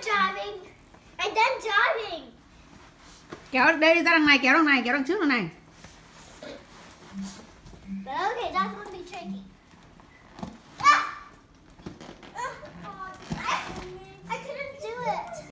driving. And then driving. Kéo đây ra đằng này, kéo đằng này, kéo đằng trước đằng này. Okay, that's gonna be tricky.